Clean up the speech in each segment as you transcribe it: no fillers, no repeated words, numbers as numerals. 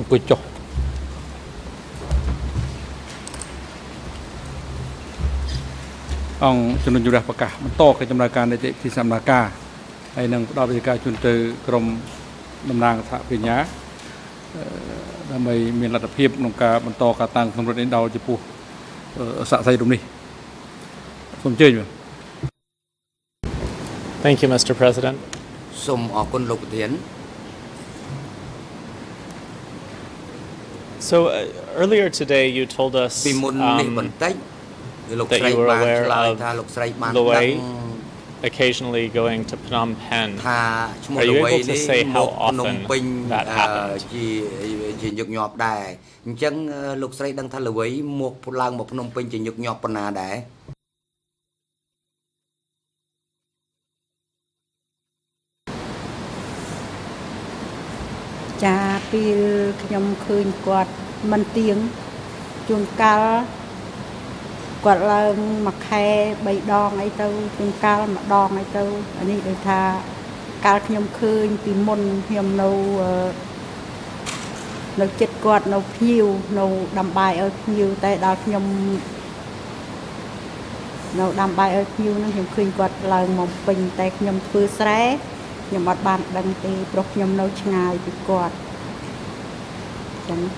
អង្គុយចុះអង្គជំនុំជម្រះប្រកាសបន្តកិច្ចដំណើរការនីតិវិធីសកម្មភាពហើយនឹងផ្ដល់វិធីការជូនទៅក្រមតំណាងសហបញ្ញាដើម្បីមានលទ្ធភាពក្នុងការបន្តការតាំងសម្រិទ្ធនេះដល់ចំពោះស័ក្តិសិទ្ធិរំនេះសូមអញ្ជើញ Thank you, Mr. President. សូមអរគុណលោកប្រធាន So earlier today you told us ពីមុននេះបន្តិចលោកស្រីបានឆ្លើយថាលោកស្រីបានដឹង occasionally going to Phnom Penh. ថាឈ្មោះ Are you ល្វី able to នេះ say មក how ភ្នំ often ពេញ that happened? ជាញឹកញាប់ដែរអញ្ចឹងលោកស្រីដឹងថាល្វីមកឡើងមកភ្នំពេញជាញឹកញាប់ប៉ុណ្ណាដែរចាពេលខ្ញុំឃើញគាត់មិនទៀងជួនកាលគាត់ឡើងមួយខែ3ដងអីទៅជួនកាលម្ដងអីទៅអានេះដូចថាកាលខ្ញុំឃើញពីមុនខ្ញុំនៅចិត្តគាត់នៅភ្ញៀវនៅដាំបាយឲ្យភ្ញៀវតែដល់ខ្ញុំនៅដាំបាយឲ្យភ្ញៀវហ្នឹងខ្ញុំឃើញគាត់ឡើងមកពេញតែខ្ញុំធ្វើស្រែ ខ្ញុំអត់បានដឹងទេព្រោះខ្ញុំនៅឆ្ងាយពីគាត់ចឹង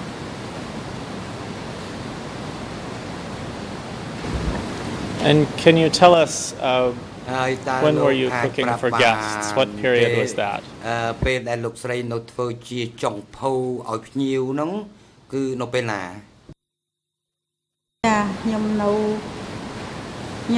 And can you tell us when were you cooking for guests? What period was that? ពេលដែលលោកស្រីនៅធ្វើជាចុងភៅឲ្យភ្ញៀវហ្នឹងគឺនៅពេលណាចាខ្ញុំនៅ 76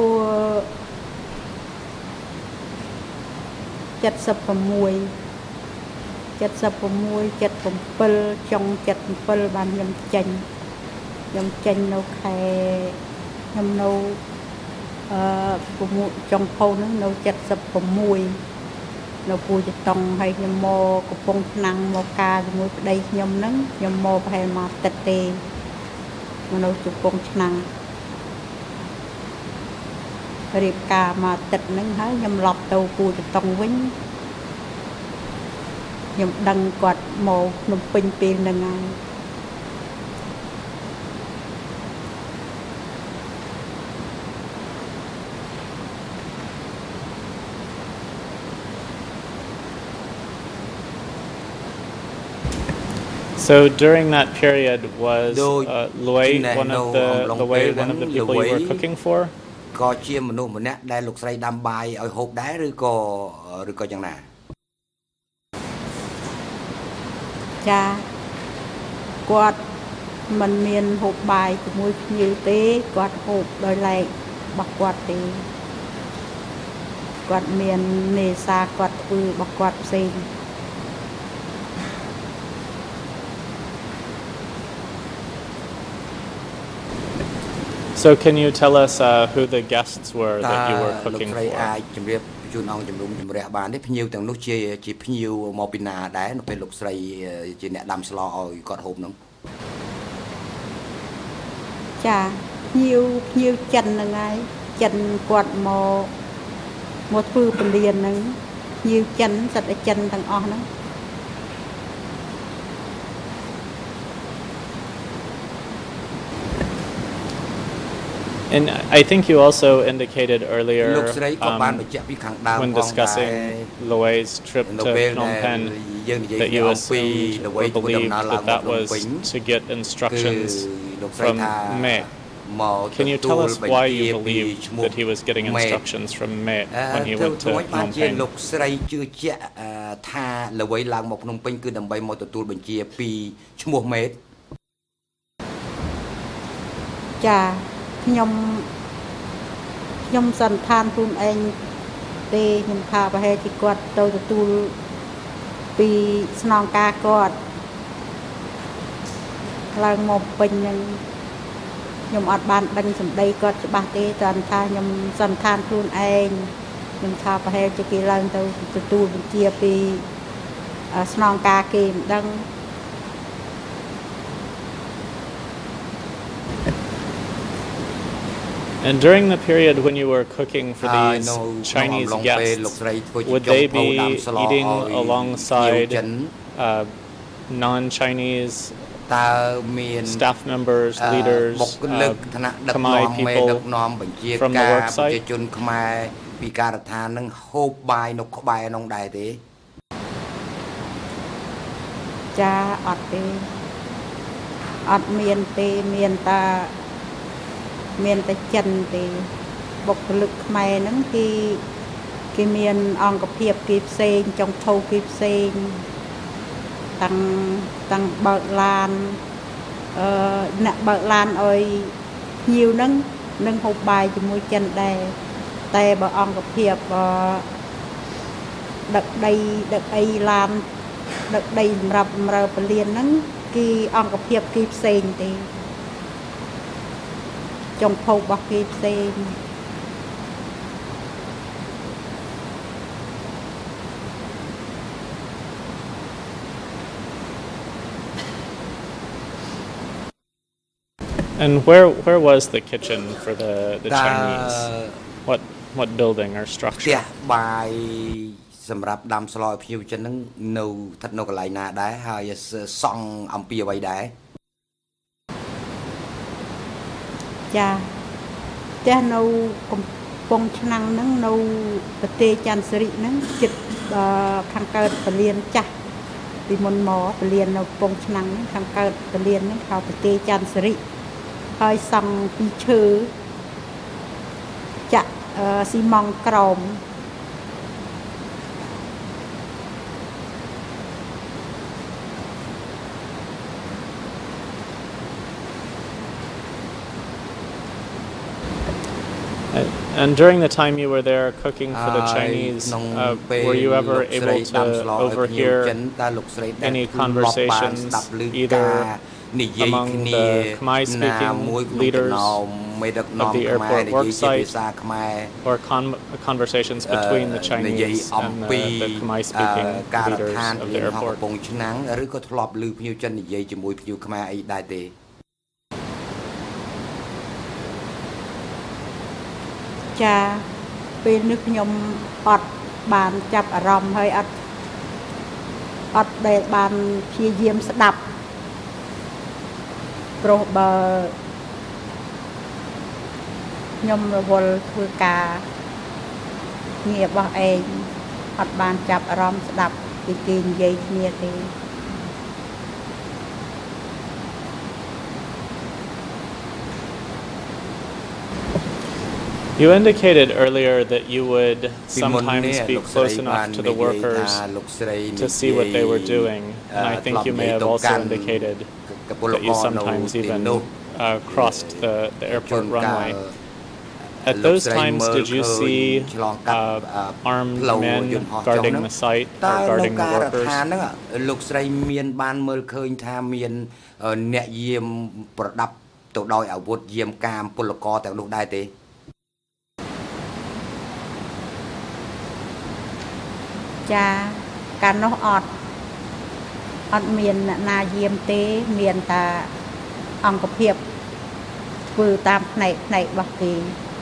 77 ចុង 77 បានខ្ញុំចេញនៅខែខ្ញុំនៅចុងភៅហ្នឹងនៅ 76 នៅពូជតុងហើយខ្ញុំមកកំពង់ឆ្នាំងមកការជាមួយប្តីខ្ញុំហ្នឹងខ្ញុំមកប្រហែលមកទឹកទេមកនៅកំពង់ឆ្នាំងរៀបការមកទឹកហ្នឹងហើយខ្ញុំឡប់ទៅពូជតុងវិញ ខ្ញុំដឹងគាត់មកភ្នំពេញពេលហ្នឹងហើយ So during that period was Lui one of the people you were cooking for? ក៏ជាមនុស្សម្នាក់ដែលលោកស្រីដាំបាយឲ្យហូបដែរឬក៏យ៉ាងណាចាគាត់មិនមានហូបបាយជាមួយភ្ញៀវទេគាត់ហូបដោយឡែករបស់គាត់ទេគាត់មាននេសាគាត់ធ្វើរបស់គាត់ផ្សេង So can you tell us who the guests were that you were cooking for? អាចជម្រាបជូនអង្គជំនុំជម្រះបានទេភ្ញៀវទាំងនោះជាភ្ញៀវមកពីណាដែរនៅពេលលោកស្រីជាអ្នកដាំស្លឲ្យគាត់ហូបហ្នឹងចាភ្ញៀវចិនហ្នឹងហើយចិនគាត់មកធ្វើពលានហ្នឹងភ្ញៀវចិនសិតតែចិនទាំងអស់ហ្នឹង And I think you also indicated earlier when discussing Lui's trip to Phnom Penh that you assumed or believed that was to get instructions from Khmer. Can you tell us why you believed that he was getting instructions from Khmer when he went to Phnom Penh? លោកស្រីជឿជាក់ថាល្វីឡើងមកភ្នំពេញគឺដើម្បីមកទទួលបញ្ជាពីឈ្មោះមេត ចា ខ្ញុំសន្តានខ្លួនឯងទេខ្ញុំថាប្រហែលជាគាត់ទៅទទួលពីស្នងការគាត់ឡើងមកពេញហ្នឹងខ្ញុំអត់បានដឹងសម្ដីគាត់ច្បាស់ទេតែថាខ្ញុំសន្តានខ្លួនឯងខ្ញុំថាប្រហែលជាគេឡើងទៅទទួលបញ្ជាពីស្នងការគេមិនដឹង And during the period when you were cooking for these Chinese guests, would they be eating alongside non-Chinese staff members, leaders, Khmer people from the work site? ពីការដ្ឋាននឹងហូបបាយនៅក្បែរនោះដែរទេចាអត់ទេអត់មានទេមានតែចិនទេបុគ្គលិកខ្មែរហ្នឹងគេមានអង្គភាពគេផ្សេងចុងភៅគេផ្សេងតាំងបើកឡានអ្នកបើកឡានឲ្យភ្ញៀវហ្នឹងនឹងហូបបាយជាមួយចិនដែរតែបើអង្គភាពដឹកអីឡានដឹកដីសម្រាប់បម្រើពលានហ្នឹងគេអង្គភាពគេផ្សេងទេចុងភៅរបស់គេផ្សេង And where was the kitchen for the Chinese? What building or structure? បាយសម្រាប់ដាំស្លឲ្យភ្ញៀវចិនហ្នឹងនៅស្ថិតនៅកន្លែងណាដែរហើយសង់អំពីអ្វីដែរចាផ្ទះនៅកំពង់ឆ្នាំងហ្នឹងនៅប្រទេសច័ន្ទសិរីហ្នឹងជិតខាងកើតពលានចាស់ពីមុនមកពលាននៅកំពង់ឆ្នាំងហ្នឹងខាងកើតពលានហ្នឹងហៅប្រទេសច័ន្ទសិរីហើយសង់ពីឈើចាក់ស៊ីម៉ង់ក្រោម And during the time you were there cooking for the Chinese, were you ever able to overhear any conversations either among the Khmer-speaking leaders of the airport worksite or conversations between the Chinese and the Khmer-speaking leaders of the airport? ឬក៏ធ្លាប់ឮភ្ញៀវចិននិយាយជាមួយភ្ញៀវខ្មែរអីដែរទេចាពេលនេះខ្ញុំអត់បានចាប់អារម្មណ៍ហើយអត់ដែលបានព្យាយាមស្ដាប់ព្រោះបើខ្ញុំរវល់ធ្វើការងាររបស់ឯងអត់បានចាប់អារម្មណ៍ស្ដាប់ពីគេនិយាយគ្នាទេ You indicated earlier that you would sometimes be close enough to the workers to see what they were doing, and I think you may have also indicated that you sometimes even crossed the airport runway. At those times, did you see armed men guarding the site or guarding the workers? លោកស្រីមានបានមើលឃើញថាមានអ្នកយាមប្រដាប់ទៅដោយអាវុធយាមកាមពលករទាំងនោះដែរទេចាកាលនោះអត់មានអ្នកណាយាមទេមានតែអង្គភាពធ្វើតាមផ្នែករបស់គេ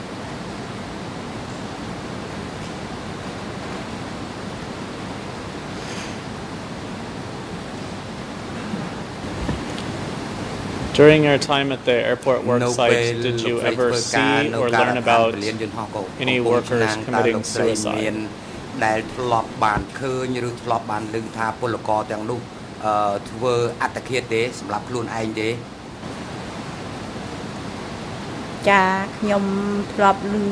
During your time at the airport worksite, did you ever see or learn about any workers committing suicide? ដែលធ្លាប់បានឃើញឬធ្លាប់បានឮថាពលករទាំងនោះធ្វើអត្តឃាតទេសម្រាប់ខ្លួនឯងទេចាខ្ញុំធ្លាប់ឮ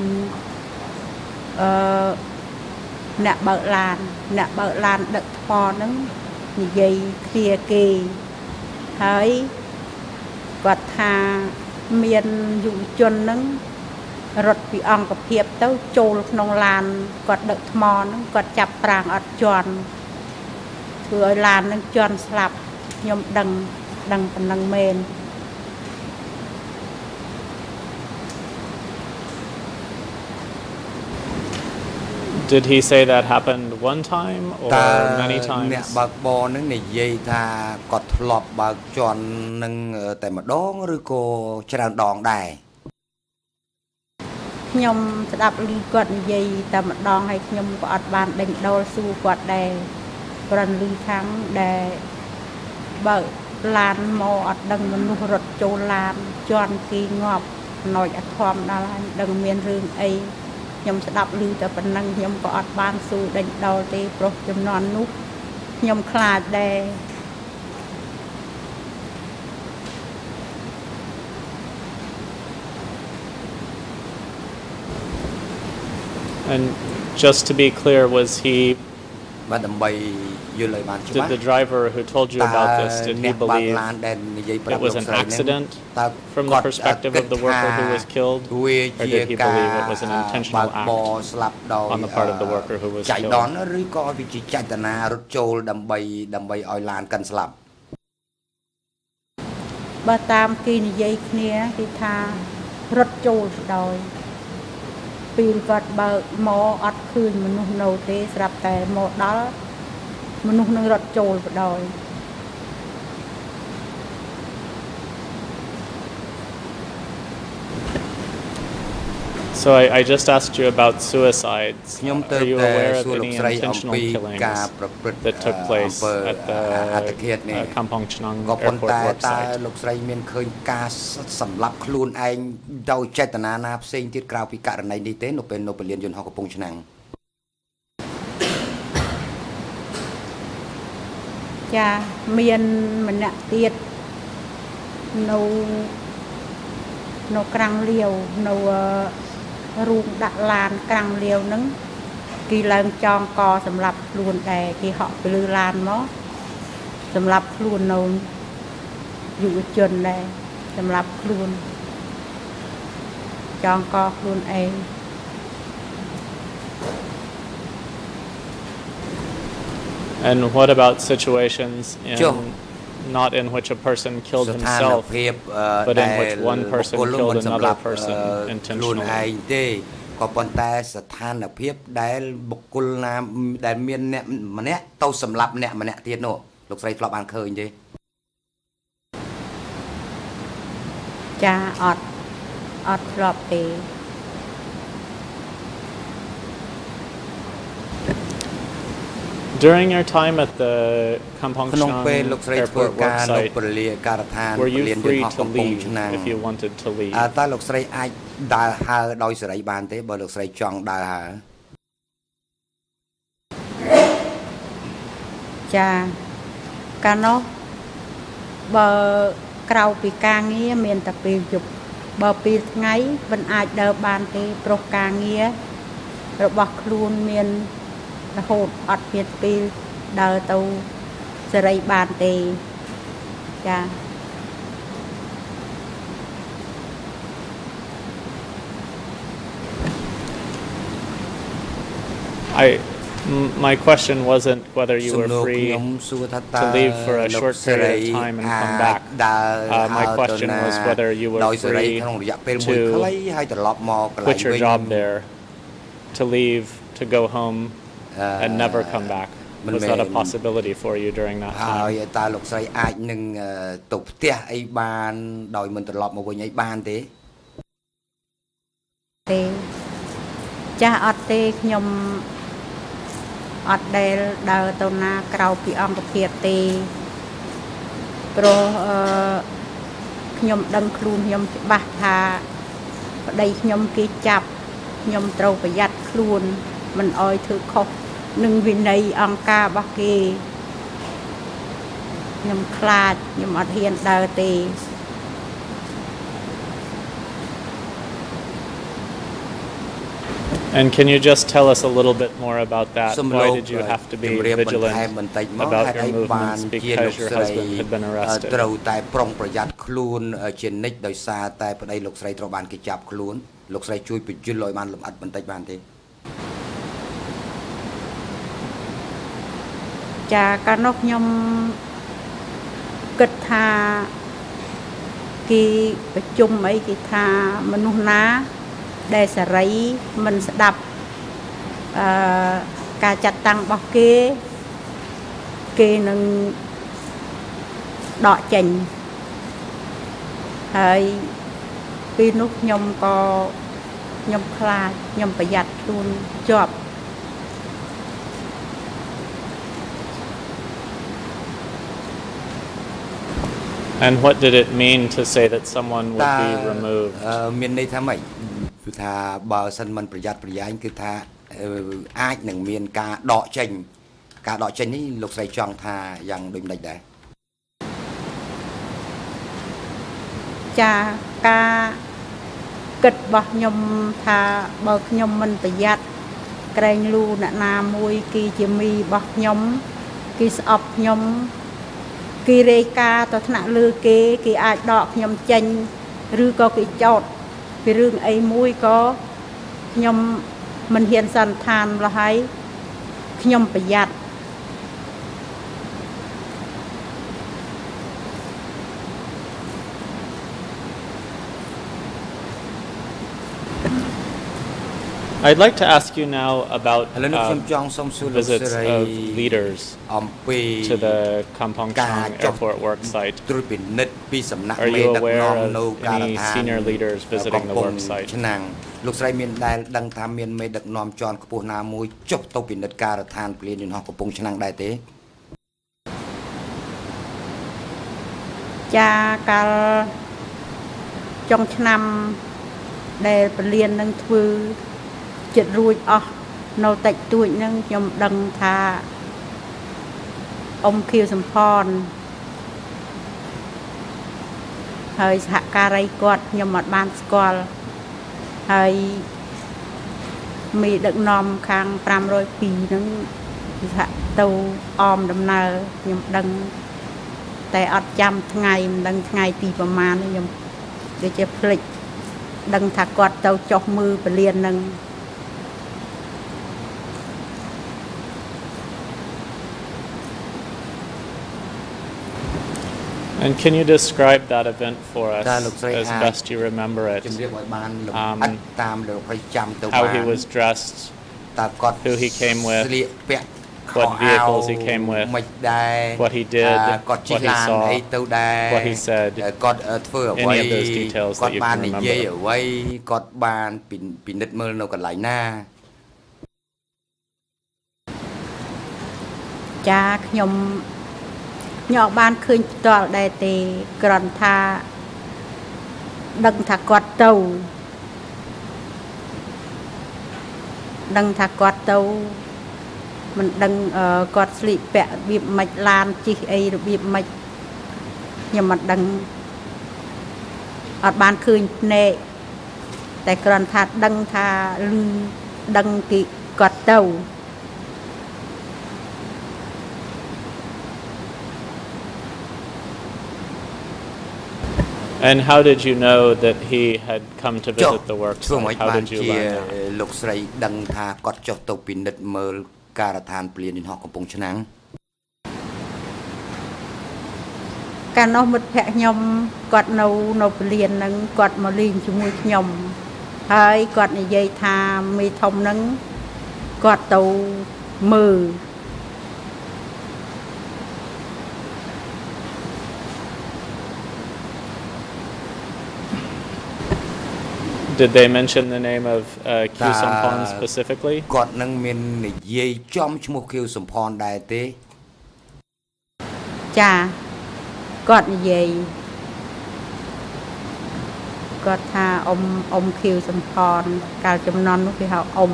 អ្នកបើកឡានដឹកថ្មហ្នឹងនិយាយគ្នាគេហើយគាត់ថាមានយុវជនហ្នឹង រត់ពីអង្គភាពទៅចូលក្នុងឡានគាត់ដឹកថ្មហ្នឹងគាត់ចាប់ប្រាំងអត់ជន់ធ្វើឲ្យឡានហ្នឹងជន់ស្លាប់ខ្ញុំដឹងប៉ុណ្ណឹងមែន Did he say that happened one time or many times? អ្នកបើកបរហ្នឹងនិយាយថាគាត់ធ្លាប់បើកជន់នឹងតែម្ដងឬក៏ច្រើនដងដែរខ្ញុំស្ដាប់ឮគាត់និយាយតែម្ដងហើយខ្ញុំក៏អត់បានដេញដោលសួរគាត់ដែរព្រោះឮខាងដែលកបើឡានមកអត់ដឹងមនុស្សរត់ចូលឡានជន់គេងាប់ណយអធមដល់ហើយដឹងមានរឿងអីខ្ញុំស្ដាប់ឮតែប៉ុណ្ណឹងខ្ញុំក៏អត់បានស៊ូដេញដោលទេប្រុសចំនួននោះខ្ញុំខ្លាចដែរ And just to be clear, was he did the driver who told you about this, did he believe it was an accident from the perspective of the worker who was killed, or did he believe it was an intentional act on the part of the worker who was killed? បើតាមគេនិយាយគ្នាគេថារត់ចូលដោយ ពេលគាត់បើមកអត់ឃើញមនុស្សនៅទេស្រាប់តែមកដល់មនុស្សនឹងរត់ចូលបដ ாய் ។ So I just asked you about suicides. Are you aware of any intentional killings that took place at the Kampong Chhnang airport worksite? លោកស្រីមានឃើញការសម្លាប់ខ្លួនឯងដោយចេតនាណាផ្សេងទៀតក្រៅពីករណីនេះទេនៅពេលនៅពលានយន្តហោះកំពង់ឆ្នាំងចាមានម្នាក់ទៀតនៅក្រាំងលាវនៅ រូងដាក់ឡានក្រាំងលាវនឹងគេឡើងចងកសម្រាប់ខ្លួនដែរគេហក់ទៅលើឡានមកសម្រាប់ខ្លួននៅយុវជនដែរសម្រាប់ខ្លួនចងកខ្លួនឯង And what about situations not in which a person killed himself, but in which one person killed another person intentionally? ក៏ប៉ុន្តែស្ថានភាពដែលបុគ្គលណាដែលមានអ្នកម្នាក់ទៅសម្លាប់អ្នកម្នាក់ទៀតនោះលោកស្រីធ្លាប់បានឃើញទេចាអត់ធ្លាប់ទេ During your time at the Kampong Chhnang airport worksite, were you free to leave if you wanted to leave? តើលោកស្រីអាចដើរហើរដោយសេរីបានទេបើលោកស្រីចង់ដើរហើរចាកាលនោះបើក្រៅពីការងារមានតែពេលយប់បើពេលថ្ងៃមិនអាចដើរបានទេព្រោះការងាររបស់ខ្លួនមាន រហូតអត់មានពេលដើរទៅសេរីបានទេចា My question wasn't whether you were free to leave for a short period of time and come back. My question was whether you were free to quit your job there, to leave, to go home, and never come back. Was that a possibility for you during that time? ហើយតើលោកស្រីអាចនឹងទៅផ្ទះអីបានដោយមិនត្រឡប់មកវិញអីបានទេចាស់អត់ទេខ្ញុំអត់ដែលដើរទៅណាក្រៅពីអង្គភាពទេព្រោះខ្ញុំដឹងខ្លួនខ្ញុំច្បាស់ថាប្តីខ្ញុំគេចាប់ខ្ញុំត្រូវប្រយ័ត្នខ្លួនមិនអោយធ្វើខុសនឹងវិន័យអង្គការរបស់គេខ្ញុំខ្លាចខ្ញុំអត់ហ៊ានដើរទេ And can you just tell us a little bit more about that? Why did you have to be vigilant about your movements because your husband had been arrested? ត្រូវតែប្រុងប្រយ័ត្នខ្លួនជានិច្ចដោយសារតែប្តីលោកស្រីត្រូវបានគេចាប់ខ្លួនលោកស្រីជួយបញ្យល់ឲ្យបានលម្អិតបន្តិចបានទេ ចាកាលនោះខ្ញុំគិតថាគេប្រជុំអីគេថាមនុស្សណាដែលសេរីមិនស្ដាប់ការចាត់តាំងរបស់គេនឹងដកចេញហើយពេលនោះខ្ញុំខ្លាចខ្ញុំប្រយ័ត្នខ្លួនជាប់ And And what did it mean to say that someone would be removed? មានន័យថាម៉េចគឺថាបើសិនមិនប្រយ័ត្នប្រយែងគឺថាអាចនឹងមានការដកចេញនេះលោកស្រីចង់ថាយ៉ាងដូចម្ដេចដែរចាការគិតរបស់ខ្ញុំថាបើខ្ញុំមិនប្រយ័ត្នក្រែងលូអ្នកណាមួយគេជាមីរបស់ខ្ញុំគេស្អប់ខ្ញុំគេរាយការណ៍ទៅថ្នាក់លើគេអាចដកខ្ញុំចេញឬក៏គេចោទពីរឿងអីមួយក៏ខ្ញុំមិនហ៊ានសន្និដ្ឋានឡើយហើយខ្ញុំប្រយ័ត្ន I'd like to ask you now about visits of leaders to the Kampong Chang airport work site. Are you aware of any senior leaders visiting the work site? លោកស្រីមានដែលដឹងថាមានមេដឹកនាំជាន់ខ្ពស់ណាមួយចុះទៅពិនិត្យការដ្ឋានពលានយន្តហោះកំពង់ឆ្នាំងដែរទេចាកាលចុងឆ្នាំដែលពលាននឹងធ្វើចិត្តរួចអស់នៅតិចតួចនឹងខ្ញុំដឹងថាអ៊ំខៀវសំផនហើយសហការីគាត់ខ្ញុំអត់បានស្គាល់ហើយមីដឹកនាំខាង502នឹងសហទៅអមដំណើរខ្ញុំដឹងតែអត់ចាំថ្ងៃមិនដឹងថ្ងៃទីប្រមាណខ្ញុំដូចជាភ្លេចដឹងថាគាត់ទៅចុះមើលពលាននឹង And can you describe that event for us as best you remember it? How he was dressed, who he came with, what vehicles he came with, what he did, what he saw, what he said, any of those details that you can remember. ចាខ្ញុំញ៉ក់បានឃើញផ្ទាល់ដែរទេគ្រាន់ថាដឹងថាគាត់ទៅមិនដឹងគាត់ស្លៀកពាក់របៀបម៉េចឡានជិះអីរបៀបម៉េចខ្ញុំមិនដឹងអត់បានឃើញភ្នែកតែគ្រាន់ថាដឹងថាឮដឹងគេគាត់ទៅ And how did you know that he had come to visit the work site? How did you learn that? លោកស្រីដឹងថាគាត់ចុះទៅពិនិត្យមើលការដ្ឋានពលានយន្តហោះកំពង់ឆ្នាំងកាលនោះមិត្តភក្តិខ្ញុំគាត់នៅពលានហ្នឹងគាត់មកលេងជាមួយខ្ញុំហើយគាត់និយាយថាមេធំហ្នឹងគាត់ទៅមើល Did they mention the name of Khieu Samphan specifically? គាត់នឹងមាននិយាយចំឈ្មោះ Khieu Samphan ដែរទេចាគាត់និយាយគាត់ថាអ៊ំ Khieu Samphan កាលចំនួននោះគេហៅអ៊ំ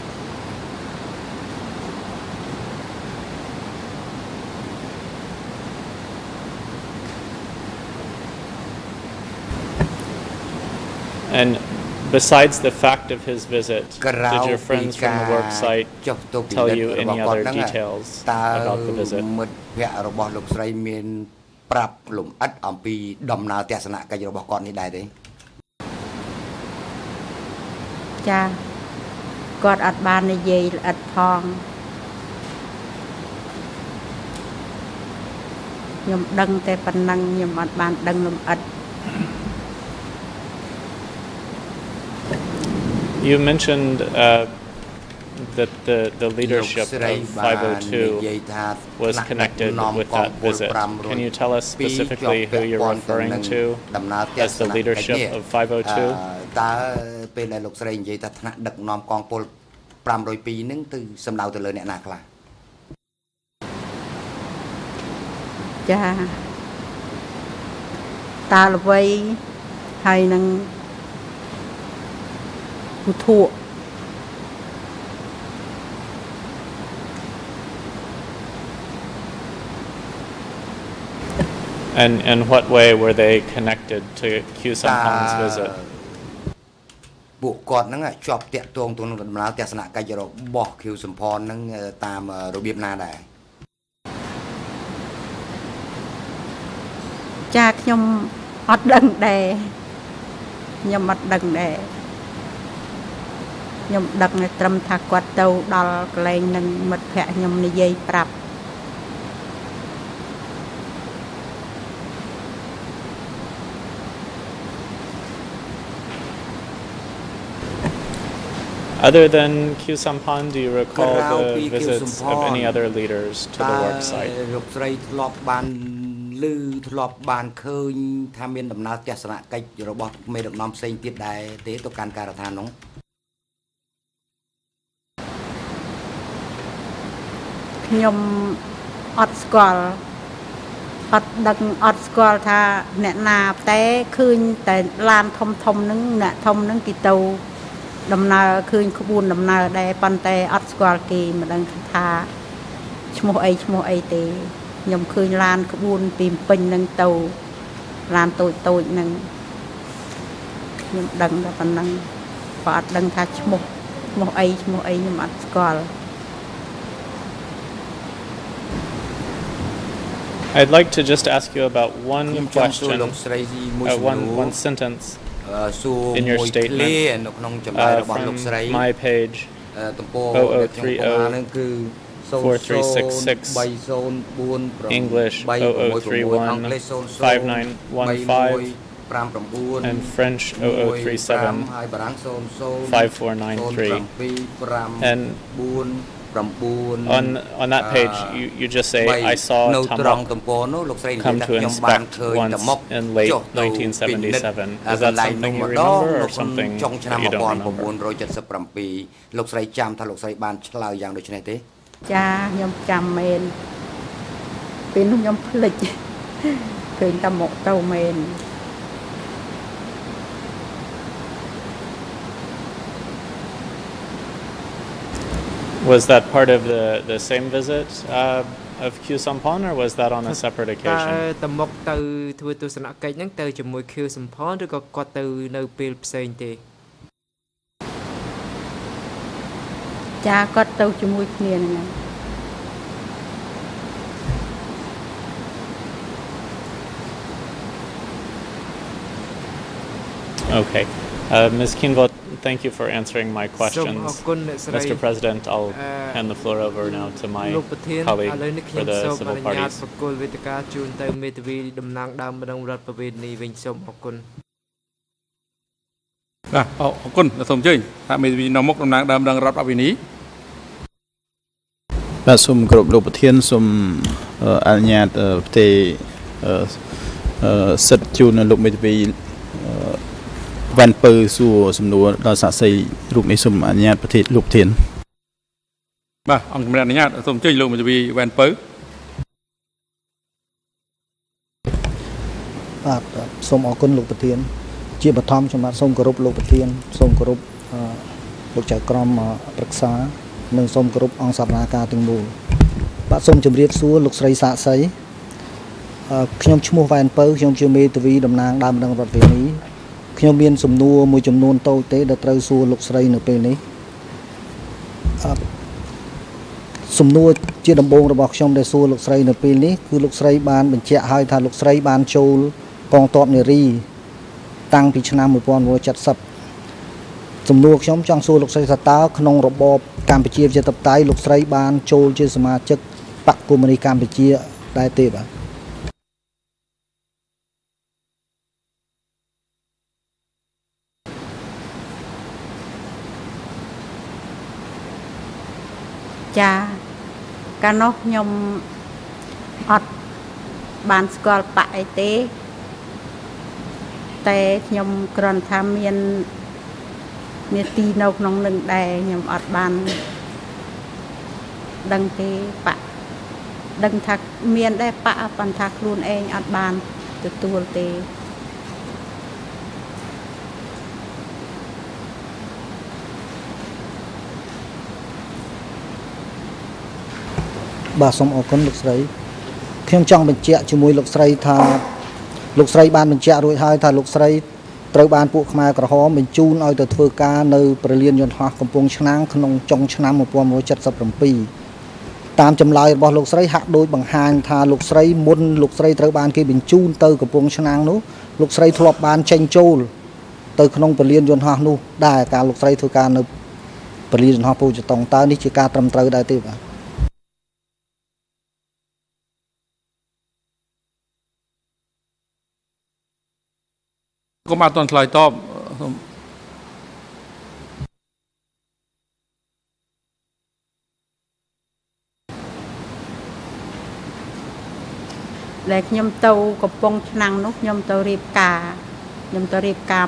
And besides the fact of his visit, did your friends from the work site tell you any other details about the visit? មិត្តភក្តិរបស់លោកស្រីមានប្រាប់លំអិតអំពីដំណើរទស្សនកិច្ចរបស់គាត់នេះដែរទេចាគាត់អត់បាននិយាយល្អិតផងខ្ញុំដឹងតែប៉ុណ្ណឹងខ្ញុំអត់បានដឹងលំអិត You mentioned that the leadership of 502 was connected with that visit. Can you tell us specifically who you're referring to as the leadership of 502? តើពេលដែលលោកស្រីនិយាយថាថ្នាក់ដឹកនាំកងពល502នឹងទៅសំដៅទៅលើអ្នកណាខ្លះចាតាល្វីហើយនឹងពុទ្ធ And in what way were they connected to Q Sampan's visit? ពួកគាត់ហ្នឹងជាប់តាក់ទងទៅនឹងដំណើរទស្សនកិច្ចរបស់ Q សំផនហ្នឹងតាមរបៀបណាដែរចាខ្ញុំអត់ដឹងដែរខ្ញុំអត់ដឹងដែរខ្ញុំដឹងតែត្រឹមថាគាត់ទៅដល់កន្លែងនឹងមិត្តភ័ក្ដិខ្ញុំនិយាយប្រាប់ Other than Q Sampan, do you recall the visits of any other leaders to the work site? លោកស្រីធ្លាប់បានឮធ្លាប់បានឃើញថាមានដំណើរទស្សនកិច្ចរបស់មេដឹកនាំផ្សេងទៀតដែរទេទៅកាន់ការដ្ឋាននោះខ្ញុំអត់ស្គាល់អត់ដឹងអត់ស្គាល់ថាអ្នកណាតែឃើញតែឡានធំធំហ្នឹងអ្នកធំហ្នឹងគេទៅដំណើរឃើញក្បួនដំណើរដែរប៉ុន្តែអត់ស្គាល់គេមិនដឹងថាឈ្មោះអីទេខ្ញុំឃើញឡានក្បួនពីពេញហ្នឹងទៅឡានតូចហ្នឹងខ្ញុំដឹងតែប៉ុណ្ណឹងក៏អត់ដឹងថាឈ្មោះអីខ្ញុំអត់ស្គាល់ I'd like to just ask you about one question, one sentence in your statement from my page 0030-4366 English 0031-5915 and French 0037-5493 and on that page, you just say, I saw Tamok come to inspect once in late 1977. Is that something you remember or something that you don't remember? លោកស្រីចាំថាលោកស្រីបានឆ្លើយយ៉ាងដូចនេះទេចាខ្ញុំចាំមែនពេលនោះខ្ញុំភ្លេចឃើញតែមកទៅមែន Was that part of the same visit of Q Sampan or was that on a separate occasion? តមកទៅធ្វើទស្សនកិច្ចហ្នឹងទៅជាមួយ Q Sampan ឬក៏គាត់ទៅនៅពេលផ្សេងទេចាគាត់ទៅជាមួយគ្នាហ្នឹង Okay. Ms. KHIN Vat, thank you for answering my questions. Mr. President, I'll hand the floor over now to my colleague for the civil parties. Van Pơ xua sầm nua đòi xả xây rụt này sum anh nhạtประเทศลูกเทียน Bà ông chúng mình nhạt sum chơi luôn mà vì Van Pơ បាទសូមអរគុណលោកប្រធានជាបឋមខ្ញុំបាទសូមគោរពលោកប្រធានសូមគោរពលោកចៅក្រមប្រឹក្សានិងសូមគោរពអង្គសាវនាការទាំងមូលបាទសូមជម្រាបសួរលោកស្រីសាក់សីខ្ញុំឈ្មោះវ៉ែនពៅខ្ញុំជាមេធាវីតំណាងដើមម្ដងរដ្ឋវិនីខ្ញុំមានសំណួរមួយចំនួនតូចទេដែលត្រូវសួរលោកស្រីនៅពេលនេះសំណួរជាដំបូងរបស់ខ្ញុំដែលសួរលោកស្រីនៅពេលនេះគឺលោកស្រីបានបញ្ជាក់ឲ្យថាលោកស្រីបានចូលកងទ័ពនារីតាំងពីឆ្នាំ1970សំណួរខ្ញុំចង់សួរលោកស្រីថាតើក្នុងរបបកម្ពុជាប្រជាធិបតេយ្យលោកស្រីបានចូលជាសមាជិកបកកុម្មុយនីសកម្ពុជាដែរទេបាទចាកាលនោះខ្ញុំអត់បានស្គាល់បកអីទេតែខ្ញុំគ្រាន់ថាមាននាទីនៅក្នុងនឹងដែរខ្ញុំអត់បានដឹងទេបកដឹងថាមានដែរបកប៉ុន្តែខ្លួនឯងអត់បានទទួលទេបាទសូមអរគុណលោកស្រីខ្ញុំចង់បញ្ជាក់ជាមួយលោកស្រីថាលោកស្រីបានបញ្ជាក់រួចហើយថាលោកស្រីត្រូវបានពួកខ្មែរក្រហមបញ្ជូនឲ្យទៅធ្វើការនៅព្រលានយន្តហោះកំពង់ឆ្នាំងក្នុងចុងឆ្នាំ1977តាមចម្លើយរបស់លោកស្រីហាក់ដូចបង្ហាញថាលោកស្រីមុនលោកស្រីត្រូវបានគេបញ្ជូនទៅកំពង់ឆ្នាំងនោះលោកស្រីធ្លាប់បានចេញចូលទៅក្នុងព្រលានយន្តហោះនោះដែរការលោកស្រីធ្វើការនៅព្រលានយន្តហោះពូជតុងតើនេះជាការត្រឹមត្រូវដែរទេបាទកុំអត់តន់ឆ្លើយតបដែលខ្ញុំទៅកំពង់ឆ្នាំងនោះខ្ញុំទៅរៀបការមកទឹក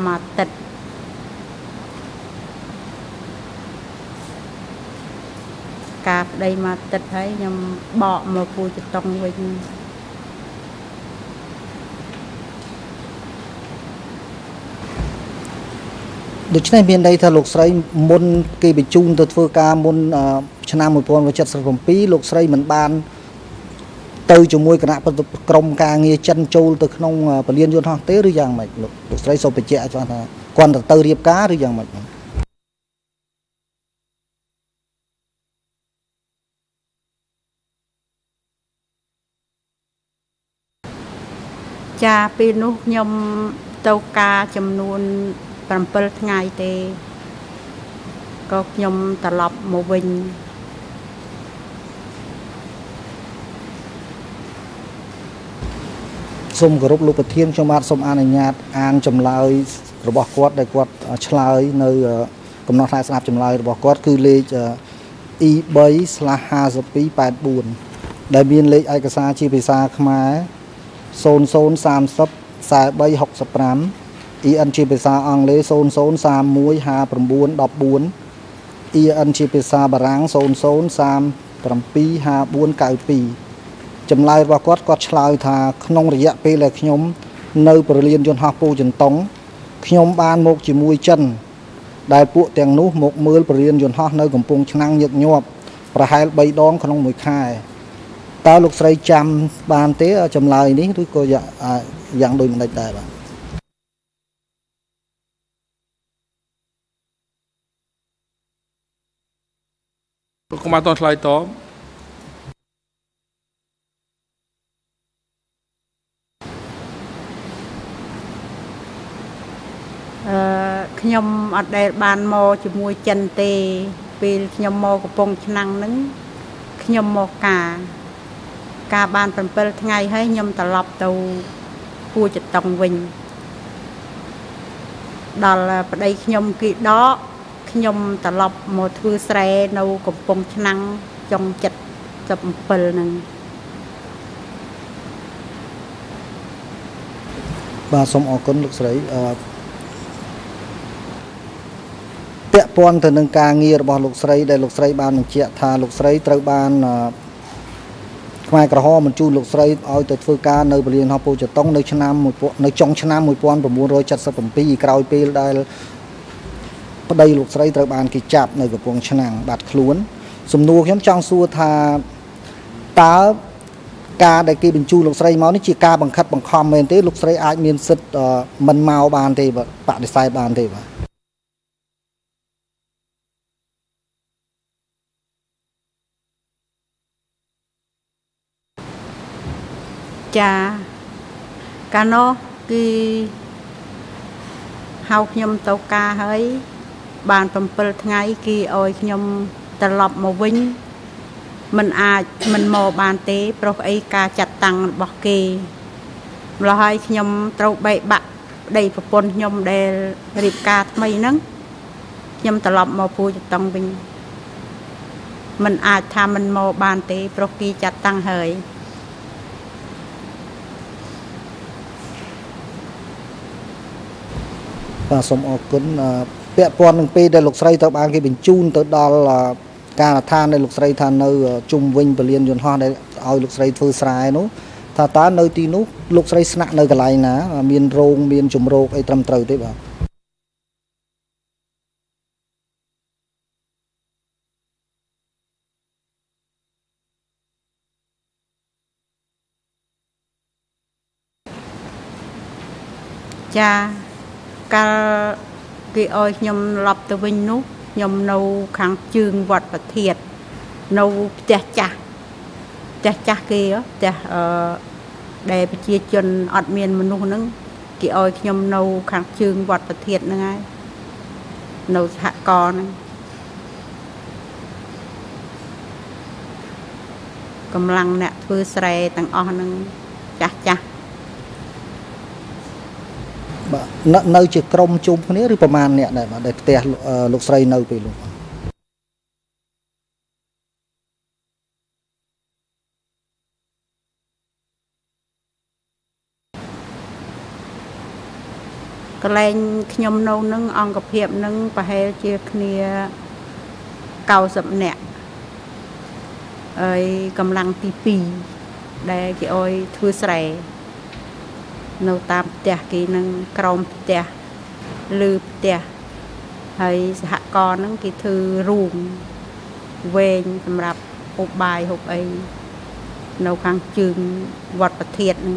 ការប្តីមកទឹកហើយខ្ញុំបកមកពូជតុងវិញដូច្នេះមានន័យថាលោកស្រីមុនគេបញ្ជូនទៅធ្វើការមុនឆ្នាំ1977លោកស្រីមិនបានទៅជាមួយគណៈក្រុមការងារចិនចូលទៅក្នុងពលានយន្តហោះទេឬយ៉ាងម៉េចលោកស្រីសូមបញ្ជាក់ឲ្យថាគាត់ទៅរៀបការឬយ៉ាងម៉េចចាពេលនោះខ្ញុំទៅការចំនួន7ថ្ងៃទេក៏ខ្ញុំត្រឡប់មកវិញសូមគោរពលោកប្រធានខ្ញុំបាទសូមអនុញ្ញាតអានចម្លើយរបស់គាត់ដែលគាត់ឆ្លើយនៅកំណត់ខ្សែស្ដាប់ចម្លើយរបស់គាត់គឺលេខ E3/5284 ដែលមានលេខឯកសារជាភាសាខ្មែរ00304365 EN ជាភាសាអង់គ្លេស00315914 EN ជាភាសាបារាំង00375492ចម្លើយរបស់គាត់ឆ្លើយថាក្នុងរយៈពេលដែលខ្ញុំនៅព្រលានយន្តហោះពូជន្ទង់ខ្ញុំបានមកជាមួយចិនដែលពួកទាំងនោះមកមើលព្រលានយន្តហោះនៅកំពង់ឆ្នាំងញឹកញាប់ប្រហែល3ដងក្នុងមួយខែតើលោកស្រីចាំបានទេចម្លើយនេះឬក៏យ៉ាងដូចម្តេចដែរបាទកុំអត់តន់ឆ្លើយតបខ្ញុំអត់ដែលបានមកជាមួយចិនទេពេលខ្ញុំមកកំពង់ឆ្នាំងហ្នឹងខ្ញុំមកការបាន7ថ្ងៃហើយខ្ញុំត្រឡប់ទៅពូជតុងវិញដល់ប្តីខ្ញុំគេដកខ្ញុំត្រឡប់មកធ្វើស្រែនៅកំពង់ឆ្នាំងចុង77ហ្នឹងបាទសូមអរគុណលោកស្រីពាក់ព័ន្ធទៅនឹងការងាររបស់លោកស្រីដែលលោកស្រីបានបញ្ជាក់ថាលោកស្រីត្រូវបានខ្មែរក្រហមបញ្ជូនលោកស្រីឲ្យទៅធ្វើការនៅព្រលានហោះពូជតុងនៅចុងឆ្នាំ1977ក្រោយពេលដែលប្តីលោកស្រីត្រូវបានគេចាប់នៅកំពង់ឆ្នាំងបាត់ខ្លួនសំណួរខ្ញុំចង់សួរថាតើការដែលគេបញ្ជូនលោកស្រីមកនេះជាការបង្ខិតបង្ខំមែនទេលោកស្រីអាចមានសិទ្ធិមិនមកបានទេបដិសេធបានទេបាទចាកាលនោះគឺហៅខ្ញុំទៅការហើយបាន7ថ្ងៃគេឲ្យខ្ញុំត្រឡប់មកវិញមិនអាចមិនមកបានទេព្រោះអីការចាត់តាំងរបស់គេម្ល៉េះហើយខ្ញុំត្រូវបែកបាក់ប្តីប្រពន្ធខ្ញុំដែលរៀបការថ្មីហ្នឹងខ្ញុំត្រឡប់មកពូជតុងវិញមិនអាចថាមិនមកបានទេព្រោះគេចាត់តាំងហើយបាទសូមអរគុណពាក់ព័ន្ធនឹងពេលដែលលោកស្រីត្រូវបានគេបញ្ជូនទៅដល់ការដ្ឋានដែលលោកស្រីថានៅជុំវិញពលានយន្តហោះដែលឲ្យលោកស្រីធ្វើស្រែនោះថាតើនៅទីនោះលោកស្រីស្នាក់នៅកន្លែងណាមានរោងមានជំរកអីត្រឹមត្រូវទេបាទចាកាលគេអោយខ្ញុំឡប់ទៅវិញនោះខ្ញុំនៅខាងជើងវត្តប្រធាតនៅផ្ទះចាស់គេផ្ទះដែលប្រជាជនអត់មានមនុស្សហ្នឹងគេអោយខ្ញុំនៅខាងជើងវត្តប្រធាតហ្នឹងហើយនៅសហករណ៍ហ្នឹងកម្លាំងអ្នកធ្វើស្រែទាំងអស់ហ្នឹងចាស់បាទនៅជាក្រុមជុំគ្នាឬប្រមាណអ្នកដែរបាទដែលផ្ទះលោកស្រីនៅពេលនោះកន្លែងខ្ញុំនៅនឹងអង្គភាពនឹងប្រហែលជាគ្នា90នាក់ហើយកម្លាំងទី2ដែលគេអោយធ្វើស្រែនៅតាមផ្ទះគេនឹងក្រោមផ្ទះលើផ្ទះហើយសហករណ៍ហ្នឹងគេធ្វើរូងវែងសម្រាប់ហូបបាយហូបអីនៅខាងជើងវត្តប្រធាតហ្នឹង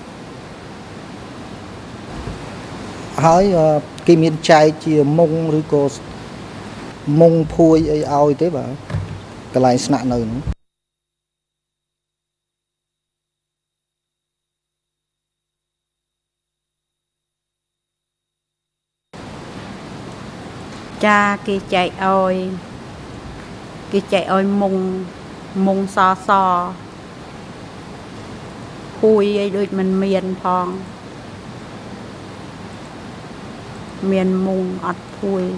ហើយគេមានចែកជាមុងឬក៏មុងភួយអីឲ្យទេបាទកន្លែងស្នាក់នៅហ្នឹងចាគេចែកឲ្យមុងសភួយអីដូចមិនមានផងមានមុងអត់ភួយ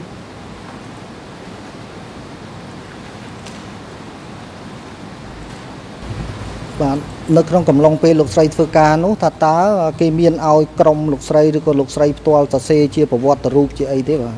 បាទនៅក្នុងកំឡុងពេលលោកស្រីធ្វើការនោះថាតើគេមានឲ្យក្រុមលោកស្រីឬក៏លោកស្រីផ្ទាល់សរសេរជាប្រវត្តិរូបជាអីទេបាទ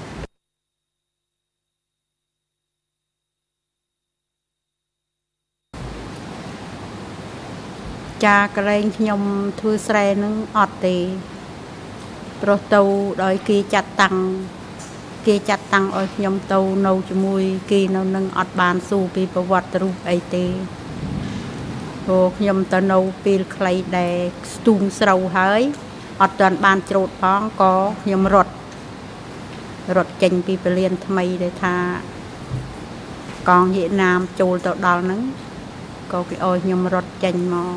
ចាកន្លែងខ្ញុំធ្វើស្រែនឹងអត់ទេព្រោះទៅដោយគេចាត់តាំងឲ្យខ្ញុំទៅនៅជាមួយគេនៅនឹងអត់បានស៊ូពីប្រវត្តិរូបអីទេព្រោះខ្ញុំទៅនៅពេលខ្លីដែលស្ទូងស្រូវហើយអត់ទាន់បានច្រូតផងក៏ខ្ញុំរត់ចេញពីពលានថ្មីដែលថាកងវៀតណាមចូលទៅដល់ហ្នឹងក៏គេឲ្យខ្ញុំរត់ចេញមក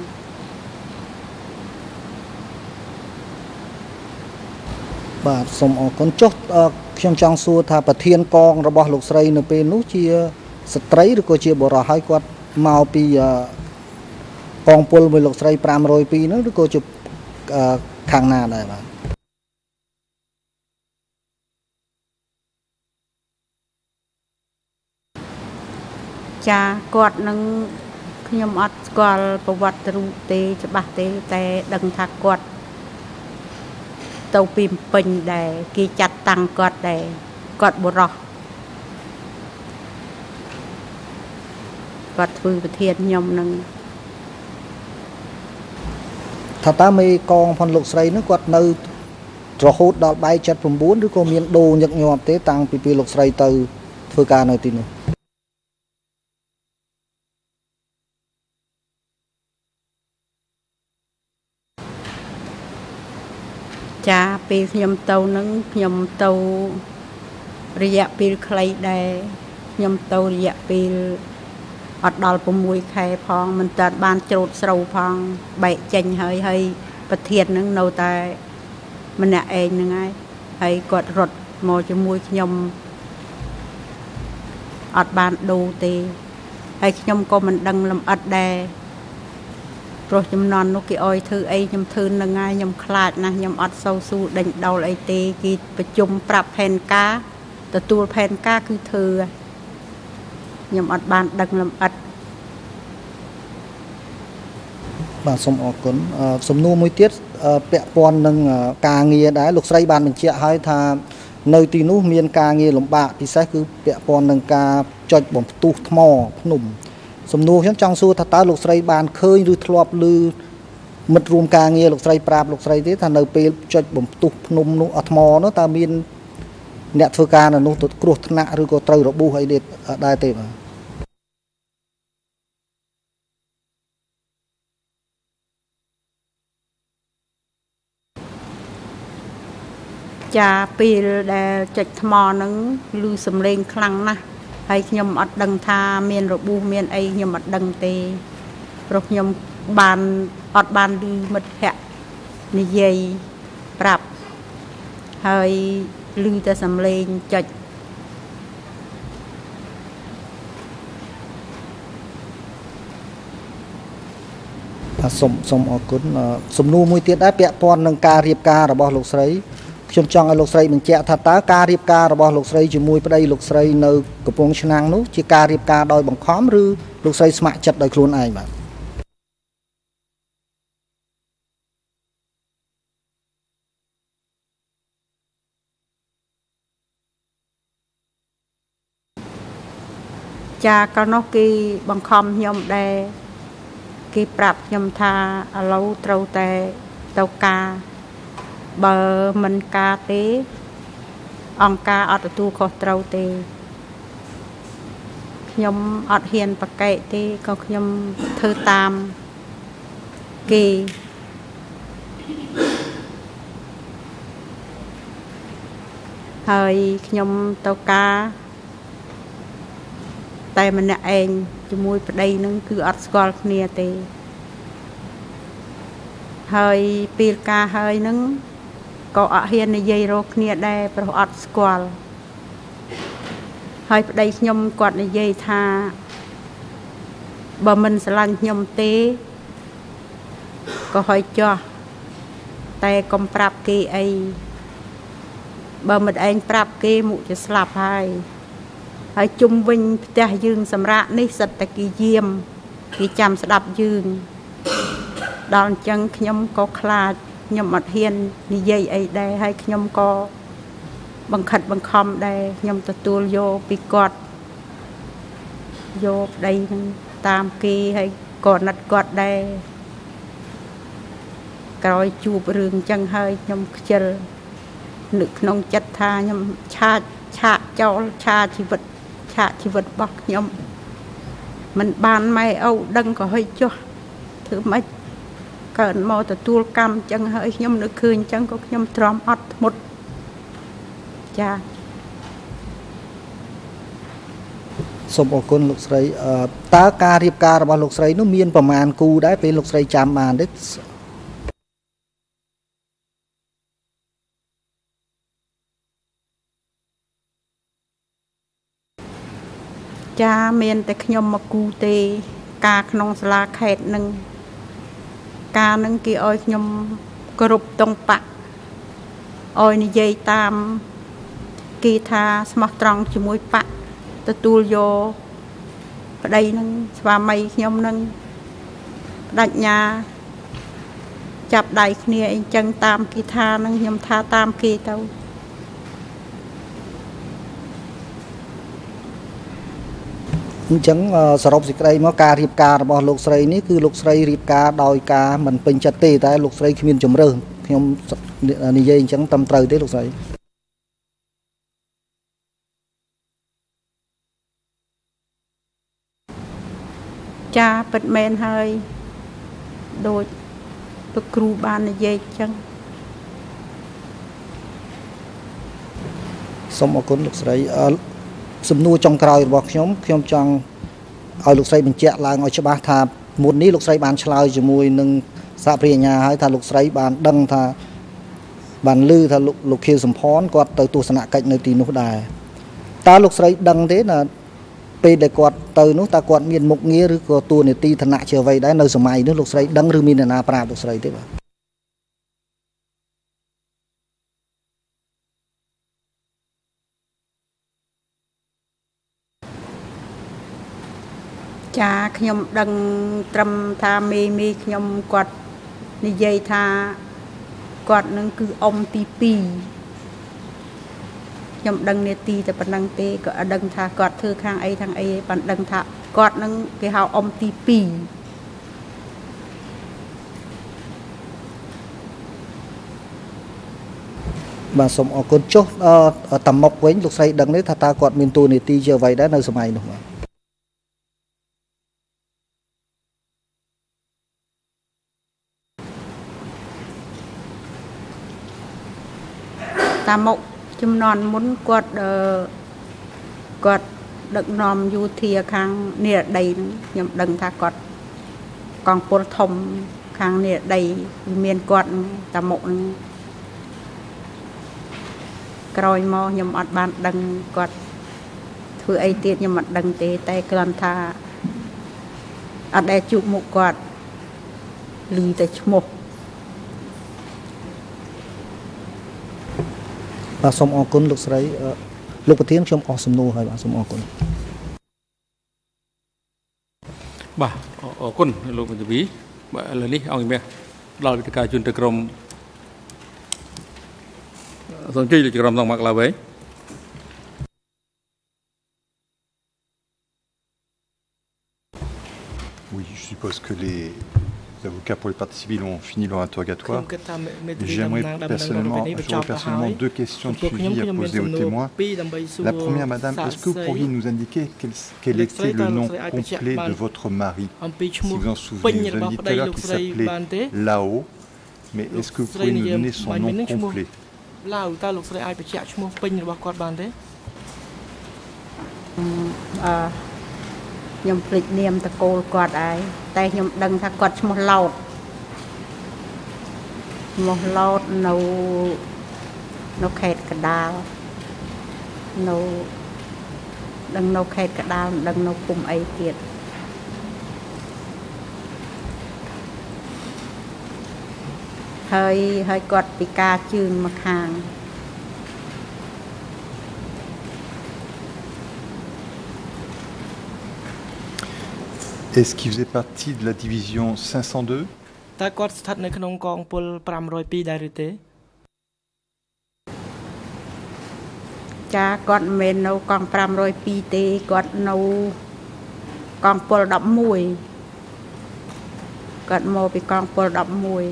បាទសូមអរគុណចុះខ្ញុំចង់សួរថាប្រធានកងរបស់លោកស្រីនៅពេលនោះជាស្ត្រីឬក៏ជាបុរសហើយគាត់មកពីកងពលមួយលោកស្រី502ហ្នឹងឬក៏ជាខាងណាដែរបាទចាគាត់នឹងខ្ញុំអត់ស្គាល់ប្រវត្តិរូបទេច្បាស់ទេតែដឹងថាគាត់ទៅពីពេញដែរគេចាត់តាំងគាត់ដែរគាត់បុរសគាត់ធ្វើប្រធានខ្ញុំនឹងថាតើមេកងផនលោកស្រីនោះគាត់នៅរហូតដល់បែក79ឬក៏មានដូរញឹកញាប់ទេតាំងពីពេលលោកស្រីទៅធ្វើការនៅទីនោះចាពេលខ្ញុំទៅនឹងខ្ញុំទៅរយៈពេលខ្លីដែរខ្ញុំទៅរយៈពេលអត់ដល់6ខែផងមិនតាន់បានច្រូតស្រូវផងបែកចេញហើយប្រធាននឹងនៅតែម្នាក់ឯងហ្នឹងហើយគាត់រត់មកជាមួយខ្ញុំអត់បានដូរទេហើយខ្ញុំក៏មិនដឹងលម្អិតដែរព្រោះចំណន់នោះគេអោយធ្វើអីខ្ញុំធ្វើនឹងហើយខ្ញុំខ្លាចណាស់ខ្ញុំអត់សូវស៊ូដេញដោលអីទេគេប្រជុំប្រាប់ផែនការទទួលផែនការគឺធ្វើខ្ញុំអត់បានដឹងលម្អិតបាទសូមអរគុណសំណួរមួយទៀតពាក់ព័ន្ធនឹងការងារដែរលោកស្រីបានបញ្ជាក់ហើយថានៅទីនោះមានការងារលំបាកពិសេសគឺពាក់ព័ន្ធនឹងការចុចបំផ្ទុះថ្មភ្នំសំណួរខ្ញុំចង់សួរថាតើលោកស្រីបានឃើញឬធ្លាប់ឮមិត្តរួមការងារលោកស្រីប្រាប់លោកស្រីទេថានៅពេលចុចបំផ្ទុះភ្នំនោះថ្មនោះតើមានអ្នកធ្វើការនៅនោះទៅគ្រោះថ្នាក់ឬក៏ត្រូវរបួសអីដែរទេបាទចាពេលដែលចុចថ្មហ្នឹងឮសំឡេងខ្លាំងណាស់ហើយខ្ញុំអត់ដឹងថាមានរបួសមានអីខ្ញុំអត់ដឹងទេព្រោះខ្ញុំបានអត់បានឮមិត្តភ័ក្តិនិយាយប្រាប់ហើយឮតែសំឡេងចុចសូមអរគុណសំណួរមួយទៀតដែរពាក់ព័ន្ធនឹងការរៀបការរបស់លោកស្រីខ្ញុំចង់ឲ្យលោកស្រីបញ្ជាក់ថាតើការរៀបការរបស់លោកស្រីជាមួយប្តីលោកស្រីនៅកំពង់ឆ្នាំងនោះជាការរៀបការដោយបង្ខំឬលោកស្រីស្ម័គ្រចិត្តដោយខ្លួនឯងបាទចាកាលនោះគេបង្ខំខ្ញុំដែរគេប្រាប់ខ្ញុំថាឥឡូវត្រូវតែទៅការបើមិនការទេអង្គការអត់ទទួលខុសត្រូវទេខ្ញុំអត់ហ៊ានប្រកែកទេក៏ខ្ញុំធ្វើតាមគេហើយខ្ញុំទៅការតែម្នាក់ឯងជាមួយប្តីនឹងគឺអត់ស្គាល់គ្នាទេហើយពេលការហើយនឹងក៏អត់ហ៊ាននិយាយរកគ្នាដែរព្រោះអត់ស្គាល់ហើយប្តីខ្ញុំគាត់និយាយថាបើមិនស្រឡាញ់ខ្ញុំទេក៏ឲ្យចោះតែកុំប្រាប់គេអីបើមិនឯងប្រាប់គេមុខจะស្លាប់ហើយជុំវិញផ្ទះយើងសម្រាប់នេះសិតតែគេយាមគេចាំស្ដាប់យើងដល់អញ្ចឹងខ្ញុំក៏ខ្លាចខ្ញុំអត់ហ៊ាននិយាយអីដែរហើយខ្ញុំក៏បង្ខិតបង្ខំដែរខ្ញុំទទួលយកពីគាត់យកប្តីនឹងតាមគេហើយក៏ណាត់គាត់ដែរក្រោយជួបរឿងអញ្ចឹងហើយខ្ញុំខ្ជិលនឹកក្នុងចិត្តថាខ្ញុំឆាកចោលឆាកជីវិតរបស់ខ្ញុំមិនបានម៉ែឪដឹងក៏ឲ្យចុះធ្វើម៉េចកើតមកទទួលកម្មអញ្ចឹងហើយខ្ញុំនឹកឃើញអញ្ចឹងក៏ខ្ញុំទ្រាំអត់ធ្មត់ចាសូមអរគុណលោកស្រីតើការរៀបការរបស់លោកស្រីនោះមានប្រមាណគូដែរពេលលោកស្រីចាំបានទេចាមានតែខ្ញុំមកគូទេការក្នុងសាលាខេត្តនឹងការនឹងគេឲ្យខ្ញុំគ្រប់តុងបៈឲ្យនិយាយតាមគេថាស្មោះត្រង់ជាមួយបៈទទួលយកប្តីនឹងស្វាមីខ្ញុំនឹងបដិញ្ញាចាប់ដៃគ្នាអីចឹងតាមគេថានឹងខ្ញុំថាតាមគេទៅអញ្ចឹងសរុបសេចក្តីមកការរៀបការរបស់លោកស្រីនេះគឺលោកស្រីរៀបការដោយការមិនពេញចិត្តទេតែលោកស្រីគ្មានជំរើសខ្ញុំនិយាយអញ្ចឹងត្រឹមត្រូវទេលោកស្រីចាពិតមែនហើយដូចលោកគ្រូបាននិយាយអញ្ចឹងសូមអរគុណលោកស្រីសំណួរចុងក្រោយរបស់ខ្ញុំចង់ឲ្យលោកស្រីបញ្ជាក់ឡើងឲ្យច្បាស់ថាមុននេះលោកស្រីបានឆ្លើយជាមួយនឹងសហព្រាញ្ញាហើយថាលោកស្រីបានដឹងថាបានឮថាលោកខៀវសំផនគាត់ទៅទស្សនកិច្ចនៅទីនោះដែរតើលោកស្រីដឹងទេណាពេលដែលគាត់ទៅនោះតើគាត់មានមុខងារឬក៏តួនាទីឋានៈជាអ្វីដែរនៅសម័យនោះលោកស្រីដឹងឬមានអ្នកណាប្រាប់លោកស្រីទេបាទចាខ្ញុំដឹងត្រឹមថាមេខ្ញុំគាត់និយាយថាគាត់នឹងគឺអ៊ំទី2ខ្ញុំដឹងនាទីតែប៉ុណ្្នឹងទេក៏អត់ដឹងថាគាត់ធ្វើខាងអីខាងអីប៉ុន្តែដឹងថាគាត់នឹងគេហៅអ៊ំទី2 បាទសូមអរគុណចុះតាមុកវិញលោកស្រីដឹងទេថាតើគាត់មានតួនាទីជាអ្វីដែរនៅសម័យនោះបាទតាមកចំនួនមុនគាត់គាត់ដឹកនាំយោធាខាងនិរដីខ្ញុំដឹងថាគាត់កងពលធំខាងនិរដីមានគាត់តាមកនឹងក្រោយមកខ្ញុំអត់បានដឹងគាត់ធ្វើអីទៀតខ្ញុំអត់ដឹងទេតែគ្រាន់ថាអត់ដែលជួបមុខគាត់ឮតែឈ្មោះបាទសូមអរគុណលោកស្រីលោកប្រធានខ្ញុំអស់សំណួរហើយបាទសូមអរគុណបាទអរគុណលោកមន្ត្រីបាទឥឡូវនេះអង្គជំនះដល់វិទ្យការជនទៅក្រមសូមជួយលោកក្រុមទាំងមកឡើយ Oui, je suppose que les avocats pour les parties civiles ont fini leur interrogatoire. J'aurais personnellement deux questions de suivi à poser aux témoins. La première, madame, est-ce que vous pourriez nous indiquer quel était le nom complet de votre mari? Si vous en souvenez, vous avez dit tout à l'heure qu'il s'appelait Lao, mais est-ce que vous pourriez nous donner son nom complet? ខ្ញុំភ្លេចនាមតកូលគាត់ហើយតែខ្ញុំដឹងថាគាត់ឈ្មោះឡោតនៅខេត្តកដាលនៅដឹងនៅខេត្តកដាលដឹងនៅភូមិអីទៀតហើយគាត់ពិការជើងមកខាង Est-ce qu'il faisait partie de la division 502? តើគាត់ស្ថិតនៅក្នុងកងពល502ដែរឬទេចាគាត់មិនមែននៅកង502ទេគាត់នៅកងពល11គាត់មកពីកងពល11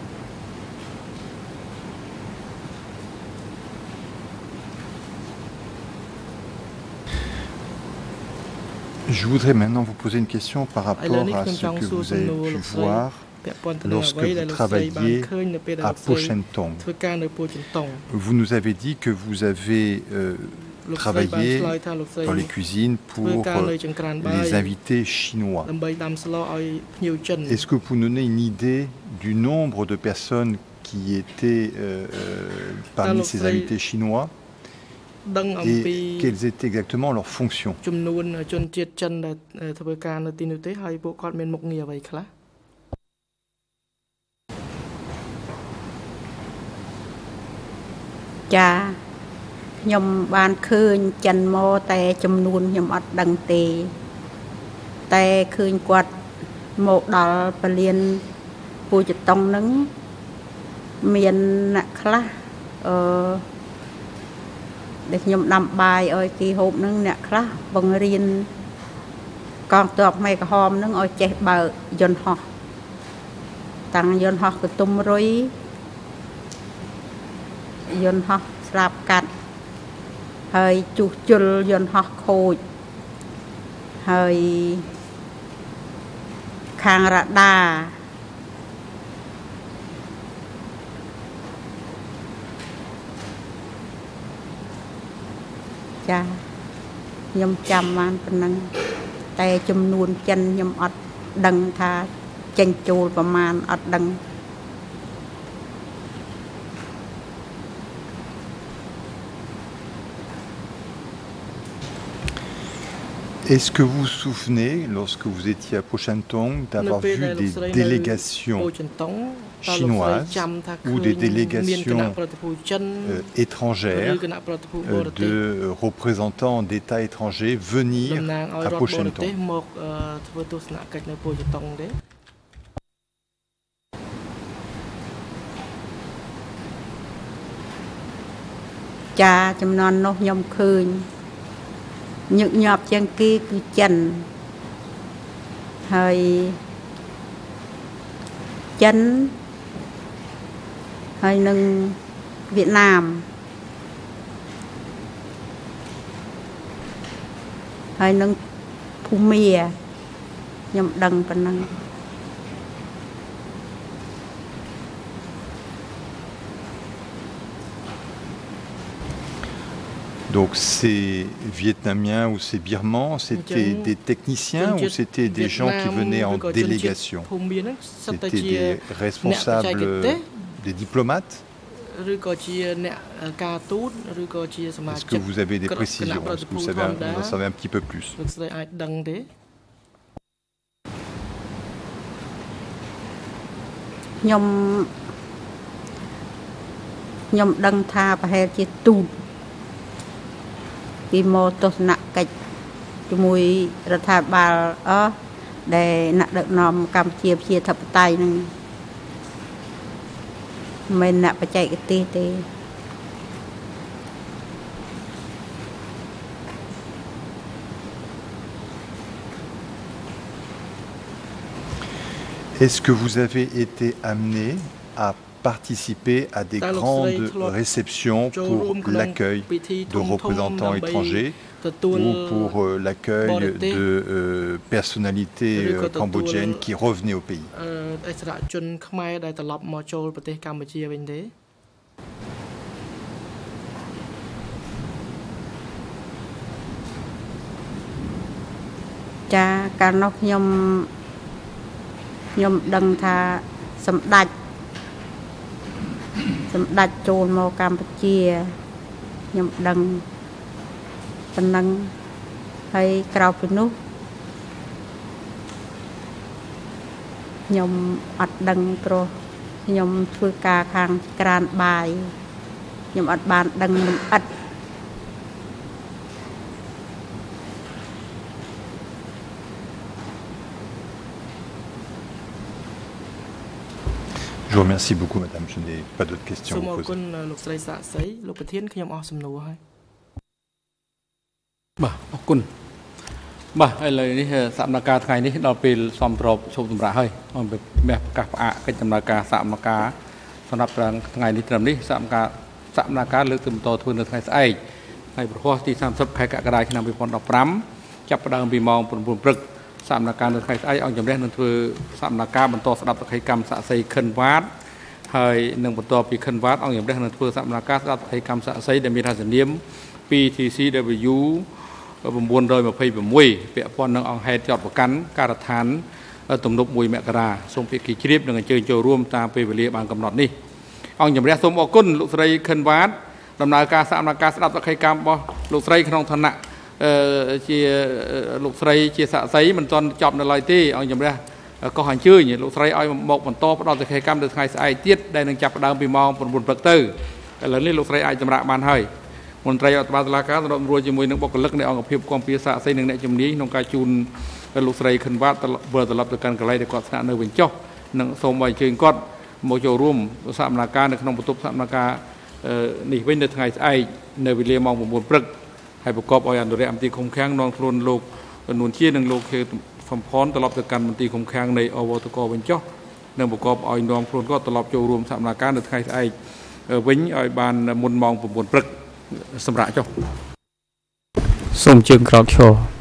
Je voudrais maintenant vous poser une question par rapport à ce que vous avez pu voir lorsque vous travailliez à Pochenton. Vous nous avez dit que vous avez travaillé dans les cuisines pour les invités chinois. Est-ce que vous pouvez nous donner une idée du nombre de personnes qui étaient parmi ces invités chinois? Et quelles étaient exactement leurs fonctions? Cha, nhom ban khơi chân mô tè chum nuôn nhom ọt đằng tè tè khơi quạt một đỏ palien phu chật tông nứng miền nạ khla để nhom đâm bài ơi kỳ hộp nứng nạ khla bằng riêng con tuộc mày cái hòm nứng ơi che bờ dồn họ tăng dồn họ cái tum rồi dồn họ sạp cắt hơi chuột chul dồn họ khôi hơi khang rạ đà cha nhom chăm man phần năng tay chum nuôn chân nhom ọt đằng tha chân chulประมาณ ọt đằng Est-ce que vous vous souvenez, lorsque vous étiez à Pochenton, d'avoir vu des délégations chinoises ou des délégations étrangères de représentants d'États étrangers venir à Pochenton? Cha chấm non nó nhom khơi nhựt nhọp chân kia cứ chân hơi chân hơi nâng Việt Nam hơi nâng Phú Mìa nhom đằng phần năng Donc ces Vietnamiens ou ces Birmans, c'était des techniciens ou c'était des gens qui venaient en délégation? C'était des responsables, des diplomates? Est-ce que vous avez des précisions? Est-ce que vous en savez un petit peu plus? ខ្ញុំដឹងថាប្រហែលជាទូតពីមកទស្សនកិច្ចជាមួយរដ្ឋាភិបាលដែលអ្នកដឹកនាំកម្ពុជាប្រជាធិបតេយ្យនឹងមិនអ្នកបច្ចេកទេសទេ Est-ce que vous avez été amené à participer à des grandes réceptions pour l'accueil de représentants étrangers ou pour l'accueil de personnalités cambodgiennes qui revenaient au pays?ខ្ញុំដឹងថាសម្ដេចចូលមកកម្ពុជាខ្ញុំដឹងប៉ុណ្ណឹងហើយក្រៅពីនោះខ្ញុំអត់ដឹងព្រោះខ្ញុំធ្វើការខាងក្រានបាយខ្ញុំអត់បានដឹងលម្អិត Je vous remercie beaucoup, madame. Je n'ai pas d'autres questions à vous poser. Sam na kan khai ai ong jamreh nan thwe sam na ka bantaស្ដាប់សក្ខីកម្មសាក់សីខិនវ៉ាតហើយនឹងបន្តពីខិនវ៉ាតអង្គjamrehនឹងធ្វើsam na kaស្ដាប់សក្ខីកម្មសាក់សីដែលមានថាសនាម PTCW 926 ពាក់ព័ន្ធនឹងអង្គហេតុចោតប្រកាន់ការដ្ឋានទំនប់1មករាសូមភាគីជ្រាបនឹងអញ្ជើញចូលរួមតាមពេលវេលាបានកំណត់នេះអង្គjamrehសូមអរគុណលោកស្រីខិនវ៉ាតដំណើរការsam na kaស្ដាប់សក្ខីកម្មរបស់លោកស្រីក្នុងឋានៈ ជាលោកស្រីជាសាក់សីមិនទាន់ចប់នៅឡើយទេអង្គជំរះក៏អញ្ជើញលោកស្រីឲ្យមកបន្តផ្ដល់សក្ខីកម្មនៅថ្ងៃស្អែកទៀតដែលនឹងចាប់ផ្ដើមពីម៉ោង 9 ព្រឹកទៅឥឡូវនេះលោកស្រីអាចសម្រាប់បានហើយមន្ត្រីរដ្ឋបាលតុលាការសម្របរួលជាមួយនឹងបុគ្គលិកនៃអង្គភាពគាំពារសាក់សីនិងអ្នកជំនាញក្នុងការជូនលោកស្រីខិនវ៉ាតវិលត្រឡប់ទៅកាន់កន្លែងដែលគាត់ស្នាក់នៅវិញចុះនិងសូមឲ្យអញ្ជើញគាត់មកចូលរួមសកម្មភាពនៅក្នុងបន្ទប់សកម្មភាពនេះវិញនៅថ្ងៃស្អែកនៅវេលាម៉ោង 9 ព្រឹក ហើយប្រកបឲ្យអនុរិយមន្ត្រីឃុំឃាំងនាំខ្លួនលោកនួនជានិងលោកខេសំផនត្រឡប់ទៅកាន់មន្ត្រីឃុំឃាំងនៃអវតកវិញចុះនិងប្រកបឲ្យនាំខ្លួនគាត់ត្រឡប់ចូលរួមសកម្មភាពនៅថ្ងៃស្អែកវិញឲ្យបានមុនម៉ោង 9 ព្រឹកសម្រាប់ចុះសូមជើងក្រោកឈរ